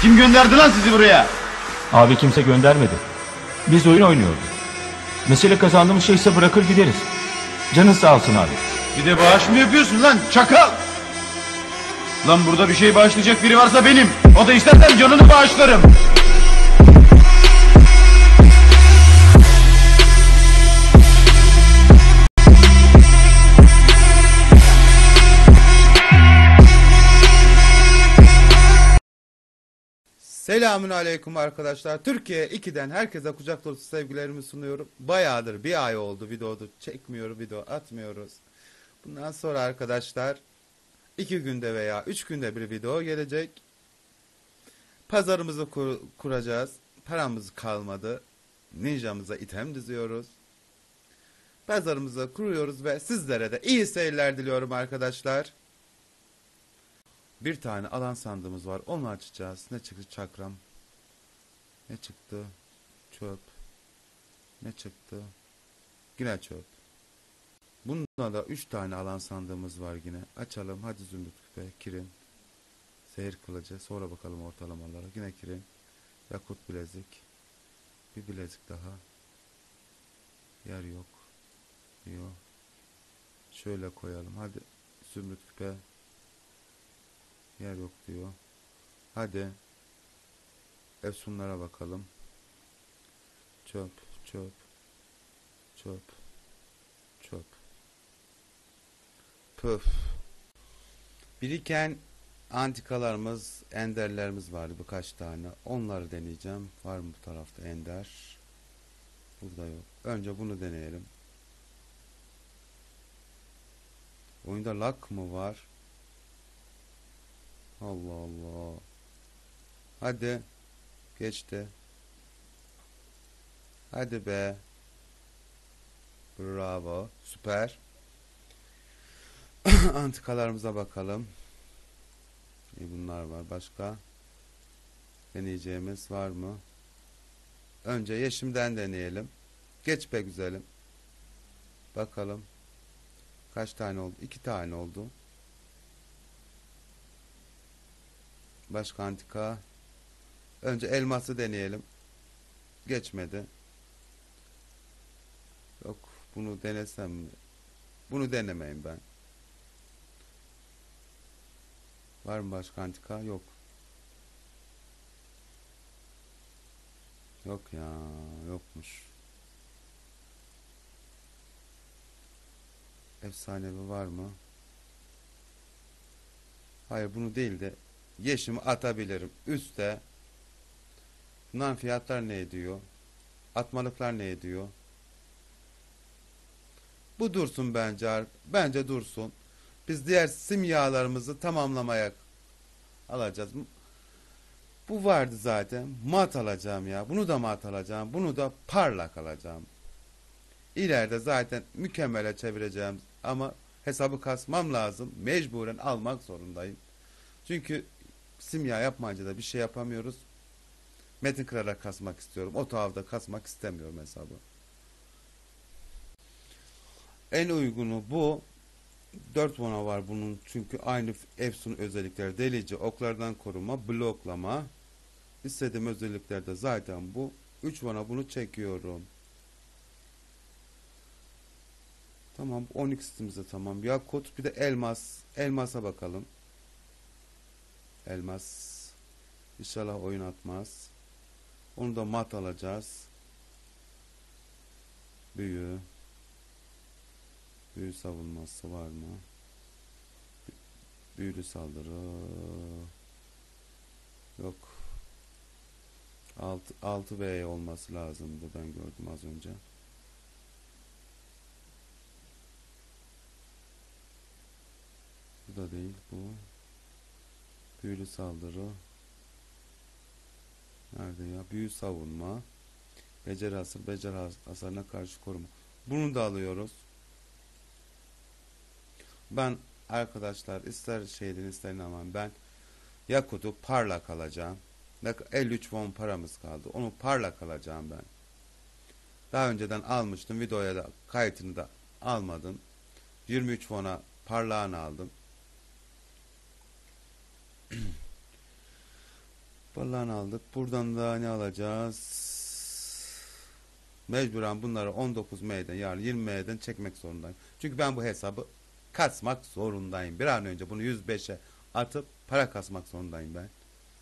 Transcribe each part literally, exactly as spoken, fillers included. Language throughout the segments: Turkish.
Kim gönderdi lan sizi buraya? Abi kimse göndermedi. Biz oyun oynuyorduk. Mesele kazandığımız şeyse bırakır gideriz. Canın sağ olsun abi. Bir de bağış mı yapıyorsun lan çakal? Lan burada bir şey bağışlayacak biri varsa benim. O da istersen canını bağışlarım. Selamun aleyküm arkadaşlar. Türkiye iki'den herkese kucak dolusu sevgilerimi sunuyorum. Bayağıdır bir ay oldu videoda çekmiyor, video atmıyoruz. Bundan sonra arkadaşlar iki günde veya üç günde bir video gelecek. Pazarımızı kur kuracağız. Paramız kalmadı. Ninjamıza item diziyoruz. Pazarımızı kuruyoruz ve sizlere de iyi seyirler diliyorum arkadaşlar. Bir tane alan sandığımız var. Onu açacağız. Ne çıktı çakram? Ne çıktı? Çöp. Ne çıktı? Yine çöp. Bunda da üç tane alan sandığımız var yine. Açalım. Hadi zümrüt küpe, kirin. Seyir kılıcı. Sonra bakalım ortalamalara. Yine kirin. Yakut bilezik. Bir bilezik daha. Yer yok. Yok. Şöyle koyalım. Hadi zümrüt küpe. Yer yok diyor. Hadi. Efsunlara bakalım. Çöp, çöp, çöp, çöp. Püf. Biriken antikalarımız, enderlerimiz vardı birkaç tane. Onları deneyeceğim. Var mı bu tarafta ender? Burada yok. Önce bunu deneyelim. Oyunda lag mı var? Allah Allah. Hadi. Geçti. Hadi be. Bravo. Süper. Antikalarımıza bakalım. İyi bunlar var. Başka deneyeceğimiz var mı? Önce yeşimden deneyelim. Geç be güzelim. Bakalım. Kaç tane oldu? İki tane oldu. Başka antika. Önce elması deneyelim. Geçmedi. Yok. Bunu denesem mi? Bunu denemeyim ben. Var mı başka antika? Yok. Yok ya. Yokmuş. Efsanevi var mı? Hayır bunu değil de yeşimi atabilirim. Üste. Bunların fiyatlar ne ediyor? Atmalıklar ne ediyor? Bu dursun bence. Bence dursun. Biz diğer simyalarımızı tamamlamaya alacağız. Bu vardı zaten. Mat alacağım ya. Bunu da mat alacağım. Bunu da parlak alacağım. İleride zaten mükemmele çevireceğim. Ama hesabı kasmam lazım. Mecburen almak zorundayım. Çünkü simya yapmayınca da bir şey yapamıyoruz. Metin kırarak kasmak istiyorum. O avda kasmak istemiyorum hesabı. En uygunu bu. dört vana var bunun. Çünkü aynı Efsun özellikleri. Delici, oklardan koruma, bloklama. İstediğim özelliklerde zaten bu. üç vana bunu çekiyorum. Tamam. on ikisimize tamam. Yakut bir de elmas. Elmasa bakalım. Elmas. İnşallah oyun atmaz. Onu da mat alacağız. Büyü. Büyü savunması var mı? Büyülü saldırı. Yok. altı B olması lazımdı. Ben gördüm az önce. Bu da değil. Bu. Büyülü saldırı. Nerede ya? Büyü savunma. Beceri hasar. Beceri hasarına karşı koruma. Bunu da alıyoruz. Ben arkadaşlar ister şeyden ister aman ben Yakut'u parlak alacağım. elli üç won paramız kaldı. Onu parlak alacağım ben. Daha önceden almıştım. Videoya da kayıtını da almadım. yirmi üç won'a parlağını aldım. Balığını aldık. Buradan da ne alacağız? Mecburen bunları on dokuz M'den yani yirmi M'den çekmek zorundayım. Çünkü ben bu hesabı kasmak zorundayım. Bir an önce bunu yüz beşe atıp para kasmak zorundayım ben.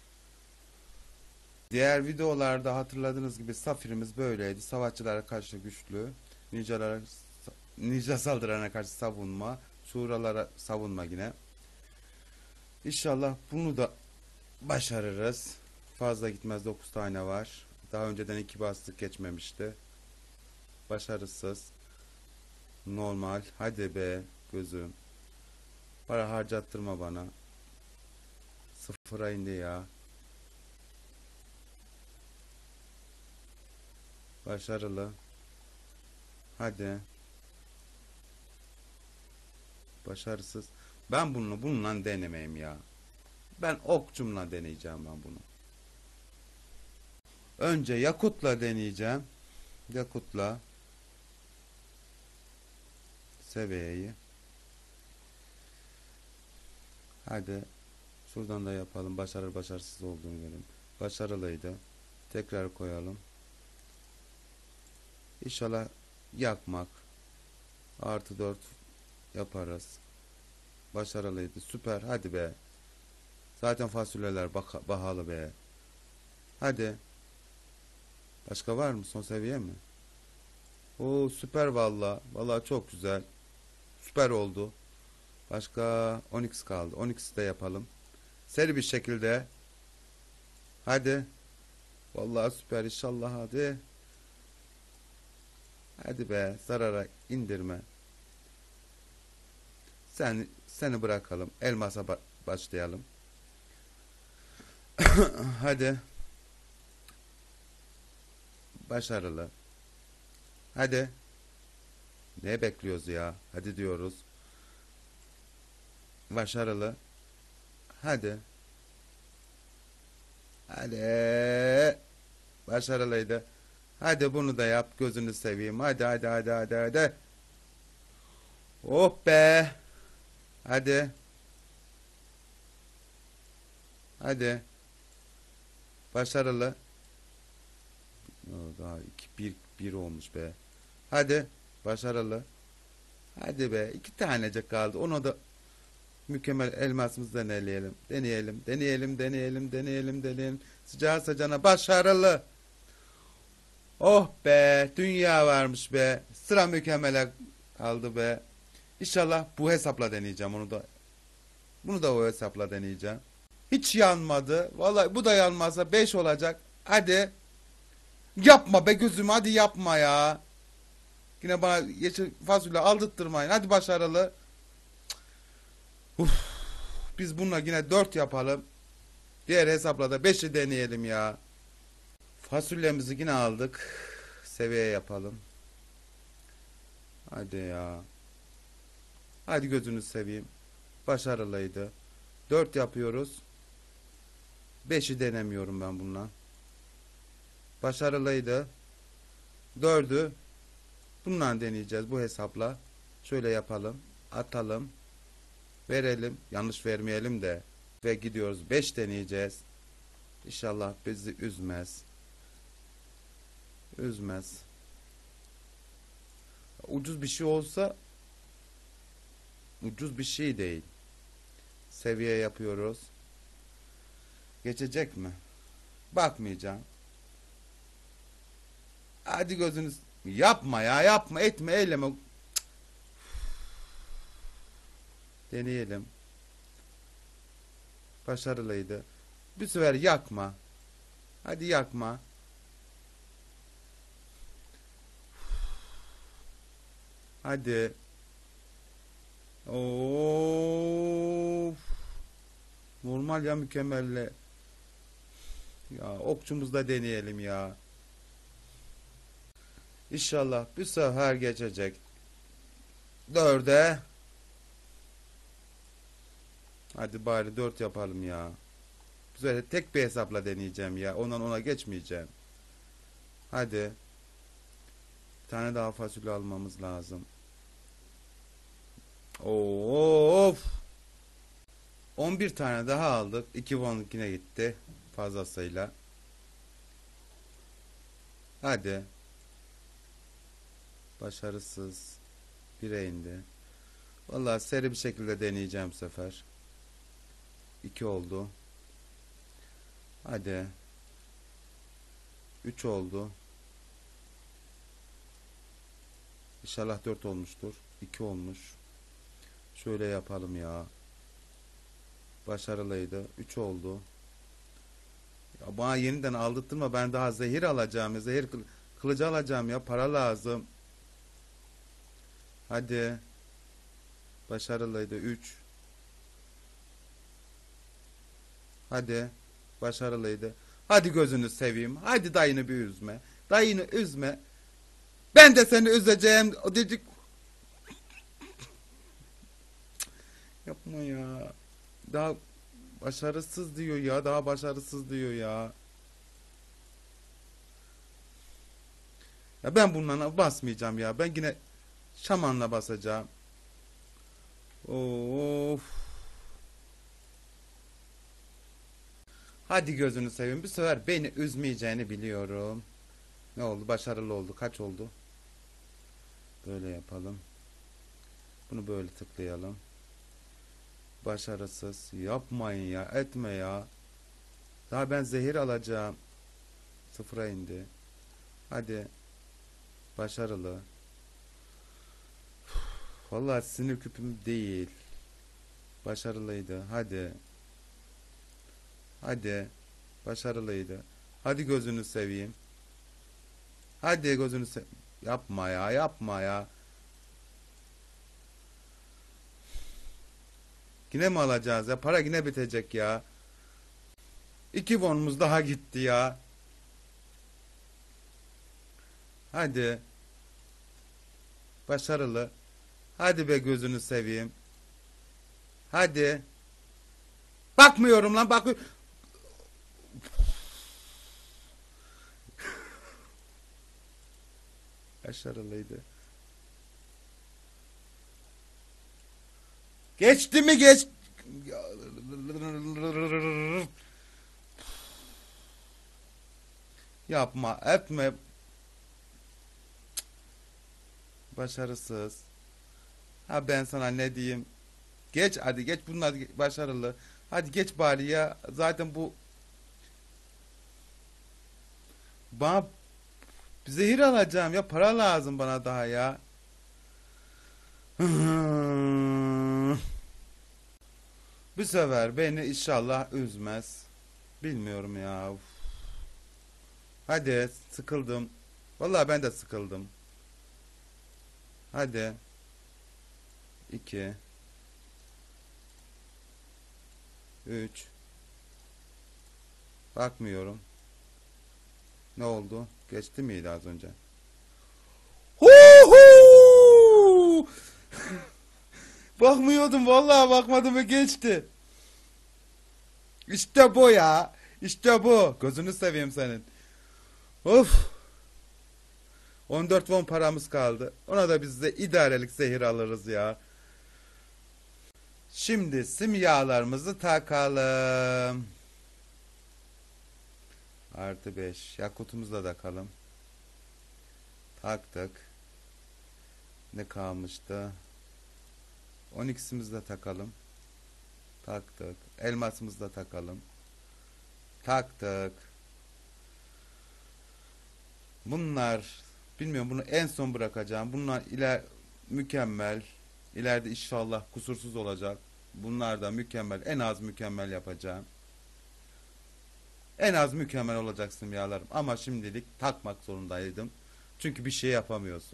Diğer videolarda hatırladığınız gibi Safir'imiz böyleydi. Savaşçılara karşı güçlü, ninjalara, ninja saldırana karşı savunma, şuralara savunma yine. İnşallah bunu da başarırız. Fazla gitmez, dokuz tane var. Daha önceden iki bastık, geçmemişti. Başarısız. Normal. Hadi be gözüm. Para harcattırma bana. Sıfıra indi ya. Başarılı. Hadi. Başarısız. Ben bunu bununla denemeyeyim ya. Ben okçumla deneyeceğim ben bunu. Önce Yakut'la deneyeceğim. Yakut'la seviyeyi. Hadi. Şuradan da yapalım. Başarılı başarısız olduğunu görelim. Başarılıydı. Tekrar koyalım. İnşallah yakmak. Artı dört yaparız. Başarılıydı. Süper. Hadi be. Zaten fasulyeler bak bahalı be. Hadi. Başka var mı? Son seviye mi? Oo süper valla. Valla çok güzel. Süper oldu. Başka on x kaldı. on x'i de yapalım. Seri bir şekilde. Hadi. Vallahi süper inşallah hadi. Hadi be zarara indirme. Sen seni bırakalım. Elmasa ba başlayalım. Hadi. Başarılı. Hadi. Ne bekliyoruz ya? Hadi diyoruz. Başarılı. Hadi. Hadi. Başarılıydı. Hadi bunu da yap. Gözünü seveyim. Hadi hadi hadi hadi hadi. Oh be. Hadi. Hadi. Başarılı. Daha iki bir bir olmuş be. Hadi. Başarılı. Hadi be. İki tanecik kaldı. Onu da mükemmel elmasımızı deneyelim. Deneyelim. Deneyelim. Deneyelim. Deneyelim. Deneyelim. Sıcağı sıcağına başarılı. Oh be. Dünya varmış be. Sıra mükemmele kaldı be. İnşallah bu hesapla deneyeceğim. Onu da bunu da o hesapla deneyeceğim. Hiç yanmadı. Vallahi bu da yanmazsa beş olacak. Hadi. Yapma be gözüm. Hadi yapma ya. Yine bana yeşil fasulye aldırtmayın. Hadi başarılı. Uf. Biz bununla yine dört yapalım. Diğer hesapla da beşi deneyelim ya. Fasulyemizi yine aldık. Seviye yapalım. Hadi ya. Hadi gözünü seveyim. Başarılıydı. dört yapıyoruz. beşi denemiyorum ben bununla. Başarılıydı. dördü bununla deneyeceğiz bu hesapla. Şöyle yapalım. Atalım. Verelim. Yanlış vermeyelim de. Ve gidiyoruz. beş deneyeceğiz. İnşallah bizi üzmez. Üzmez. Ucuz bir şey olsa ucuz bir şey değil. Seviye yapıyoruz. Geçecek mi? Bakmayacağım. Hadi gözünüz yapma ya yapma etme eyleme. Cık. Deneyelim. Başarılıydı. Bir sefer yakma. Hadi yakma. Hadi. Of. Normal ya mükemmelle. Ya okçumuzda deneyelim ya. İnşallah bir sefer geçecek. Dörde. Hadi bari dört yapalım ya. Bu sefer tek bir hesapla deneyeceğim ya. Ondan ona geçmeyeceğim. Hadi. Bir tane daha fasulye almamız lazım. Of. on bir tane daha aldık. iki won yine gitti. fazlasıyla. Hadi. Başarısız. Bire indi. Vallahi seri bir şekilde deneyeceğim bu sefer. iki oldu. Hadi. üç oldu. İnşallah dört olmuştur. iki olmuş. Şöyle yapalım ya. Başarılıydı. üç oldu. Ya bana yeniden aldırtma. Ben daha zehir alacağım. Ya. Zehir kıl kılıcı alacağım ya. Para lazım. Hadi. Başarılıydı. üç. Hadi. Başarılıydı. Hadi gözünü seveyim. Hadi dayını bir üzme. Dayını üzme. Ben de seni üzeceğim. O dedik. Yapma ya. Daha başarısız diyor ya. Daha başarısız diyor ya. Ya ben bununla basmayacağım ya. Ben yine şamanla basacağım. Of. Hadi gözünü seveyim. Bu sefer beni üzmeyeceğini biliyorum. Ne oldu? Başarılı oldu. Kaç oldu? Böyle yapalım. Bunu böyle tıklayalım. Başarısız. Yapmayın ya. Etme ya. Daha ben zehir alacağım. Sıfıra indi. Hadi. Başarılı. Vallahi sinir küpüm değil. Başarılıydı. Hadi. Hadi. Başarılıydı. Hadi gözünü seveyim. Hadi gözünü sev... Yapma ya. Yapma ya. Yine mi alacağız ya? Para yine bitecek ya. İki wonumuz daha gitti ya. Hadi. Başarılı. Hadi be gözünü seveyim. Hadi. Bakmıyorum lan bak. Başarılıydı. Geçti mi geç? Yapma, etme. Başarısız. Ha ben sana ne diyeyim? Geç hadi geç bunlar başarılı. Hadi geç bari ya. Zaten bu bana zehir alacağım ya. Para lazım bana daha ya. Bu sefer beni inşallah üzmez. Bilmiyorum ya. Uf. Hadi sıkıldım. Vallahi ben de sıkıldım. Hadi. iki üç Bakmıyorum. Ne oldu? Geçti miydi az önce? Huhu! Bakmıyordum vallahi bakmadım ve geçti. İşte bu ya. İşte bu. Gözünü seveyim senin. Of. on dört won paramız kaldı. Ona da biz de idarelik zehir alırız ya. Şimdi simyalarımızı takalım. Artı beş. Yakutumuzu da takalım. Taktık. Ne kalmıştı? on ikisimizi de takalım. Taktık. Elmasımızı da takalım. Taktık. Bunlar bilmiyorum bunu en son bırakacağım. Bunlar iler mükemmel. İleride inşallah kusursuz olacak. Bunlar da mükemmel. En az mükemmel yapacağım. En az mükemmel olacak simyalarım. Ama şimdilik takmak zorundaydım. Çünkü bir şey yapamıyorsun.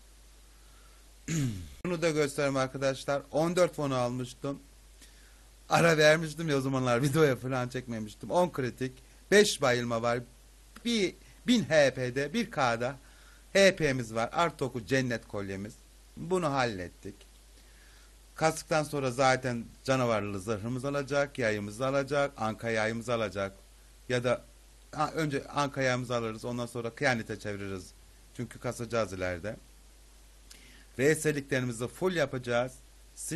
Bunu da göstereyim arkadaşlar. on dört fonu almıştım. Ara vermiştim ya o zamanlar videoya falan çekmemiştim. on kritik. beş bayılma var. Bir bin H P'de bir K'da H P'miz var. Artı oku cennet kolyemiz. Bunu hallettik. Kastıktan sonra zaten canavarlı zırhımız alacak. Yayımız alacak. Anka yayımız alacak. Ya da ha, önce anka yayımızı alırız. Ondan sonra kıyanete çeviririz. Çünkü kasacağız ileride. V S'liklerimizi full yapacağız.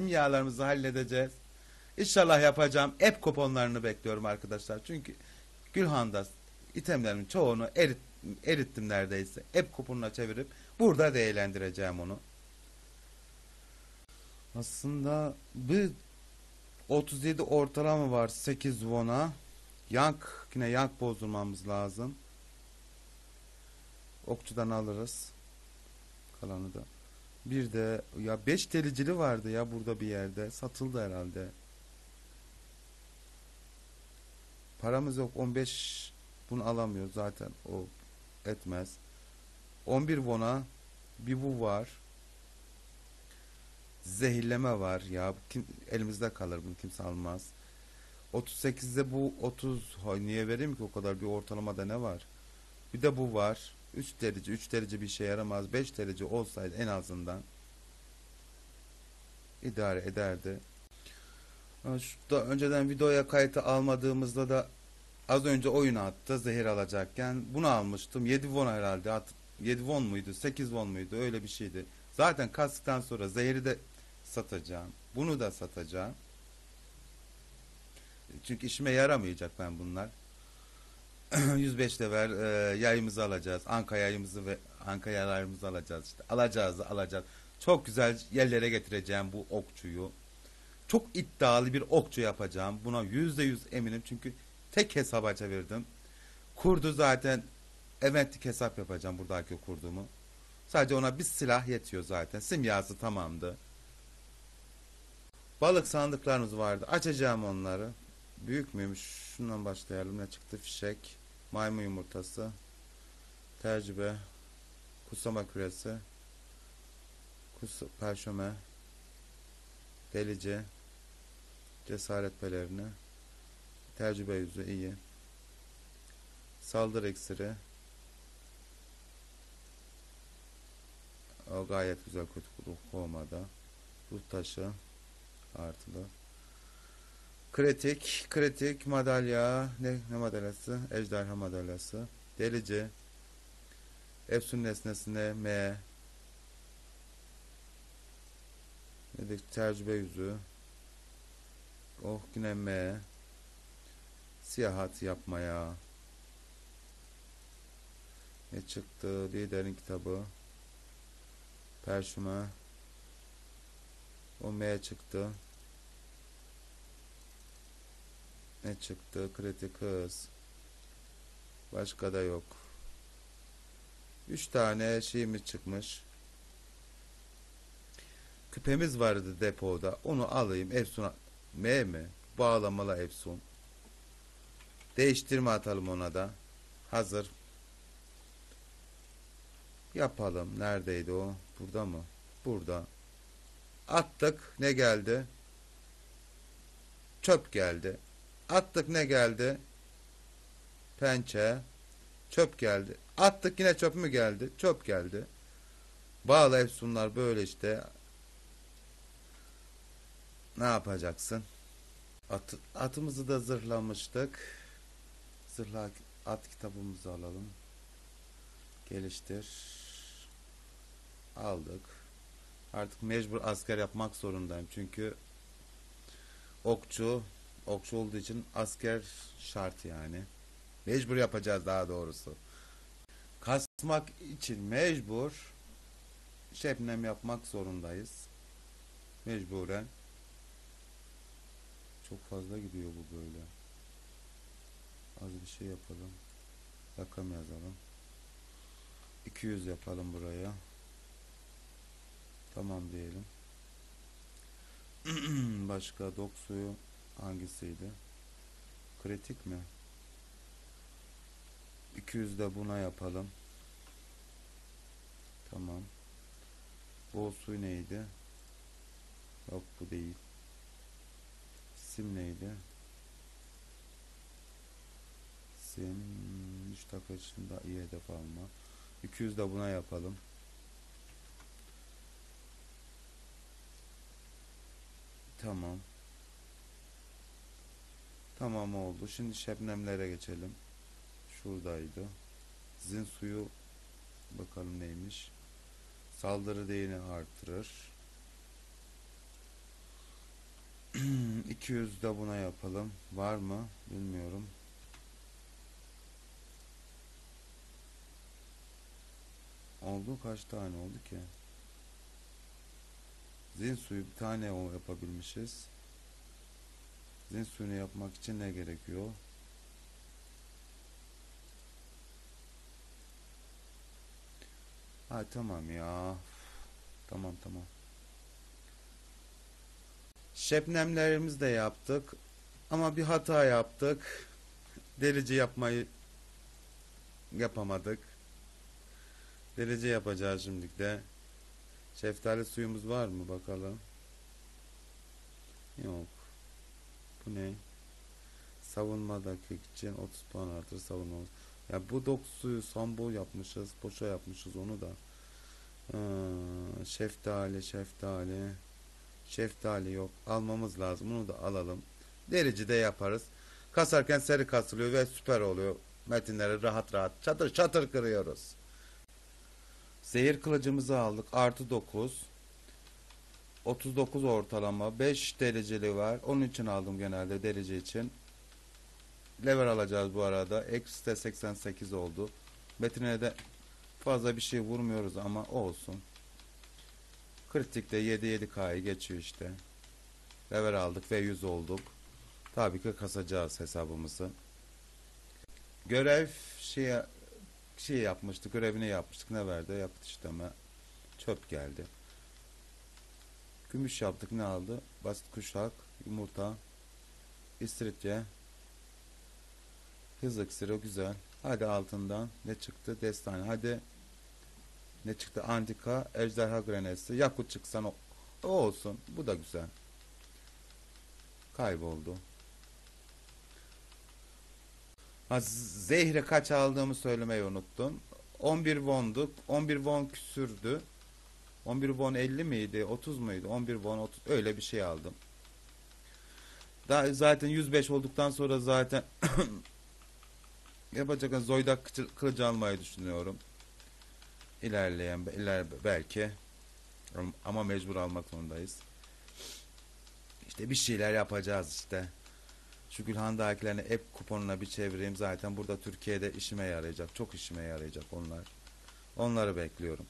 Simyalarımızı halledeceğiz. İnşallah yapacağım. App kuponlarını bekliyorum arkadaşlar. Çünkü Gülhan'da itemlerimin çoğunu erit, erittim neredeyse. Hep kuponuna çevirip burada değerlendireceğim onu. Aslında bir otuz yedi ortalama var sekiz won'a. Yank, yine yank bozdurmamız lazım. Okçudan alırız. Kalanı da. Bir de ya beş telicili vardı ya burada bir yerde. Satıldı herhalde. Paramız yok. on beş bunu alamıyoruz zaten. O etmez. on bir won'a bir bu var. Zehirleme var ya. Kim, elimizde kalır, bunu kimse almaz. otuz sekizde bu otuz. Hay niye vereyim ki o kadar, bir ortalamada ne var? Bir de bu var. üç derece. üç derece bir şey yaramaz. beş derece olsaydı en azından idare ederdi. Şurada önceden videoya kayıtı almadığımızda da az önce oyun attı zehir alacakken. Bunu almıştım. yedi won herhalde. yedi won muydu? sekiz won muydu? Öyle bir şeydi. Zaten kastıktan sonra zehri de satacağım. Bunu da satacağım. Çünkü işime yaramayacak ben bunlar. yüz beş level e, yayımızı alacağız. Anka yayımızı ve Anka yaylarımızı alacağız işte. Alacağız da alacağız. Çok güzel yerlere getireceğim bu okçuyu. Çok iddialı bir okçu yapacağım. Buna yüzde yüz eminim çünkü tek hesaba çevirdim. Kurdu zaten eventlik hesap yapacağım buradaki kurdumu. Sadece ona bir silah yetiyor zaten. Simyası tamamdı. Balık sandıklarımız vardı. Açacağım onları. Büyük müymüş? Şundan başlayalım. Ne çıktı? Fişek, maymun yumurtası, tercübe, kutsama küresi, kus perşöme, delici, cesaret pelerini, tercübe yüzü iyi, saldırı iksiri, o gayet güzel, kötü ruh kovmada, ruh taşı artılı, kritik, kritik madalya, ne, ne madalyası? Ejderha madalyası, delici, Efsun nesnesine M, dedik tercübe yüzü, oh yine M, siyahat yapmaya, ne çıktı? Liderin kitabı, perşüme, o M çıktı. Ne çıktı? Kritik hız. Başka da yok. Üç tane şeyimiz çıkmış. Küpemiz vardı depoda. Onu alayım. Efsun'a. M mi? Bağlamalı Efsun. Değiştirme atalım ona da. Hazır. Yapalım. Neredeydi o? Burada mı? Burada. Attık. Ne geldi? Çöp geldi. Attık, ne geldi? Pençe. Çöp geldi. Attık, yine çöp mü geldi? Çöp geldi. Bağlı efsunlar böyle işte. Ne yapacaksın? At, atımızı da zırhlamıştık. Zırhla at kitabımızı alalım. Geliştir. Aldık. Artık mecbur asker yapmak zorundayım. Çünkü okçu okçu olduğu için asker şart yani. Mecbur yapacağız daha doğrusu. Kasmak için mecbur şebnem yapmak zorundayız. Mecburen. Çok fazla gidiyor bu böyle. Az bir şey yapalım. Rakam yazalım. iki yüz yapalım buraya. Tamam diyelim. Başka dok suyu hangisiydi? Kritik mi? iki yüz de buna yapalım. Tamam. Bol suyu neydi? Yok, bu değil. Sim neydi? Sim üç dakika içinde iyi hedef alma. iki yüz de buna yapalım. Tamam. Tamam oldu. Şimdi şebnemlere geçelim. Şuradaydı. Zin suyu bakalım neymiş. Saldırı değerini artırır. iki yüz de buna yapalım. Var mı? Bilmiyorum. oldu? Kaç tane oldu ki? Zin suyu bir tane o yapabilmişiz. Zin suyunu yapmak için ne gerekiyor? Ha tamam ya. Tamam tamam. Şebnemlerimizi de yaptık. Ama bir hata yaptık. Delici yapmayı yapamadık. Delici yapacağız şimdi de. Şeftali suyumuz var mı bakalım. Yok. Bu ne? Savunmadaki için otuz puan artır savunma. Ya bu dokuzuyu sambo yapmışız. Boşa yapmışız onu da. Ee, şeftali şeftali. Şeftali yok. Almamız lazım. Onu da alalım. Delici de yaparız. Kasarken seri kasılıyor ve süper oluyor. Metinleri rahat rahat çatır çatır kırıyoruz. Zehir kılıcımızı aldık. Artı dokuz. otuz dokuz ortalama. beş dereceli var. Onun için aldım genelde derece için. Level alacağız bu arada. Eksi de seksen sekiz oldu. Metine de fazla bir şey vurmuyoruz ama olsun. Kritikte yedi yedi K'yı geçiyor işte. Level aldık ve yüz olduk. Tabii ki kasacağız hesabımızı. Görev şey, şey yapmıştık. Görevini yapmıştık. Ne verdi? Yapıt işleme. Çöp geldi. Gümüş yaptık. Ne aldı? Basit kuşak. Yumurta. İstiridye. Hız iksiri. Güzel. Hadi altından. Ne çıktı? Destane. Hadi. Ne çıktı? Antika. Ejderha grenesi. Yakut çıksan o, o olsun. Bu da güzel. Kayboldu. Ha, zehre kaç aldığımı söylemeyi unuttum. on bir won'duk. on bir won küsürdü. on bir won elli miydi? otuz muydu? on bir won otuz. Öyle bir şey aldım. Daha zaten yüz beş olduktan sonra zaten yapacak Zoydak kılıcı almayı düşünüyorum. İlerleyen iler belki ama mecbur almak zorundayız. İşte bir şeyler yapacağız işte. Şu Gülhan'dakilerini hep kuponuna bir çevireyim. Zaten burada Türkiye'de işime yarayacak. Çok işime yarayacak onlar. Onları bekliyorum.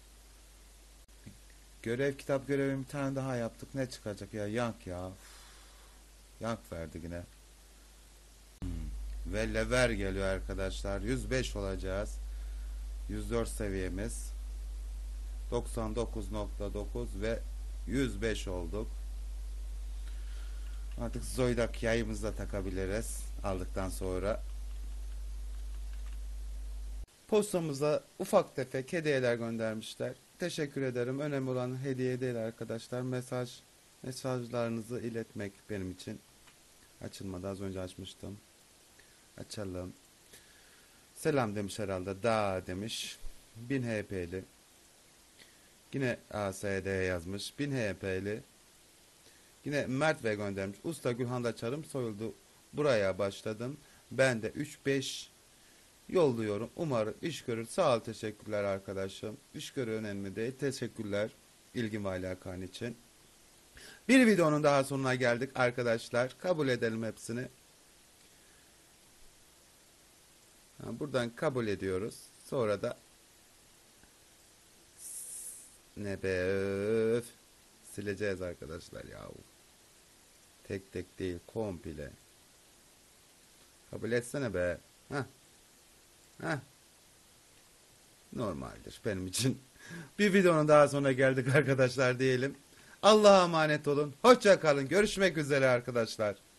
Görev kitap görevimi bir tane daha yaptık. Ne çıkacak ya? Yank ya. Yank verdi yine. Hmm. Ve lever geliyor arkadaşlar. yüz beş olacağız. yüz dört seviyemiz. doksan dokuz nokta dokuz ve yüz beş olduk. Artık Zoydak yayımızda takabiliriz. Aldıktan sonra. Postamıza ufak tefek hediyeler göndermişler. Teşekkür ederim. Önemli olan hediye değil arkadaşlar. Mesaj, mesajlarınızı iletmek benim için. Açılmadı. Az önce açmıştım. Açalım. Selam demiş herhalde. Da demiş. bin H P'li. Yine A S D yazmış. bin H P'li. Yine Mert Bey göndermiş. Usta Gülhan'da çarım soyuldu. Buraya başladım. Ben de üç beş yolluyorum. Umarım iş görür. Sağ ol, teşekkürler arkadaşım. İş görür önemli değil. Teşekkürler ilgin ve alakan için. Bir videonun daha sonuna geldik arkadaşlar. Kabul edelim hepsini. Ha, buradan kabul ediyoruz. Sonra da ne be öf. Sileceğiz arkadaşlar ya. Tek tek değil, komple. Kabul etsene be. Heh. Heh. Normaldir benim için. Bir videonun daha sonuna geldik arkadaşlar diyelim. Allah'a emanet olun. Hoşça kalın. Görüşmek üzere arkadaşlar.